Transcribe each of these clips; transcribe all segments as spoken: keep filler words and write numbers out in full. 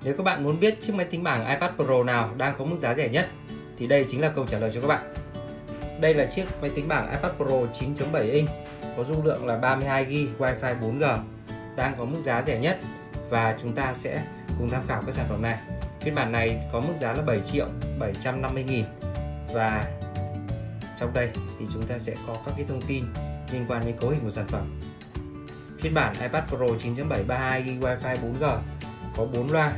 Nếu các bạn muốn biết chiếc máy tính bảng iPad Pro nào đang có mức giá rẻ nhất thì đây chính là câu trả lời cho các bạn. Đây là chiếc máy tính bảng iPad Pro chín chấm bảy inch có dung lượng là ba mươi hai gi-ga-bai, Wi-Fi bốn G, đang có mức giá rẻ nhất và chúng ta sẽ cùng tham khảo cái sản phẩm này. Phiên bản này có mức giá là bảy triệu bảy trăm năm mươi nghìn và trong đây thì chúng ta sẽ có các cái thông tin liên quan đến cấu hình của sản phẩm. Phiên bản iPad Pro chín chấm bảy ba mươi hai gi-ga-bai, Wi-Fi bốn G có bốn loa,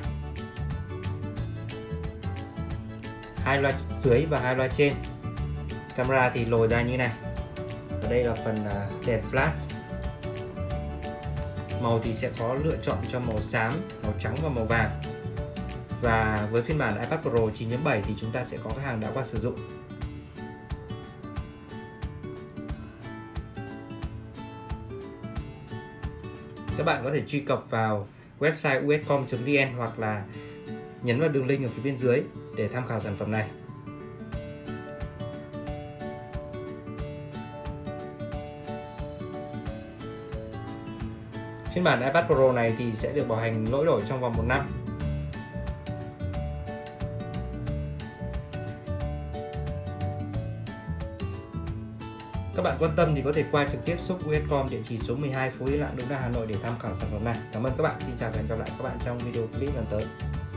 hai loa dưới và hai loa trên. Camera thì lồi ra như này. Ở đây là phần đèn flash. Màu thì sẽ có lựa chọn cho màu xám, màu trắng và màu vàng. Và với phiên bản iPad Pro chín chấm bảy thì chúng ta sẽ có cái hàng đã qua sử dụng. Các bạn có thể truy cập vào website u ét com chấm vn hoặc là nhấn vào đường link ở phía bên dưới để tham khảo sản phẩm này. Phiên bản iPad Pro này thì sẽ được bảo hành lỗi đổi trong vòng một năm. Các bạn quan tâm thì có thể qua trực tiếp shop u ét com địa chỉ số mười hai phố Yên Lãng, Đống Đa, Hà Nội để tham khảo sản phẩm này. Cảm ơn các bạn. Xin chào và hẹn gặp lại các bạn trong video clip lần tới.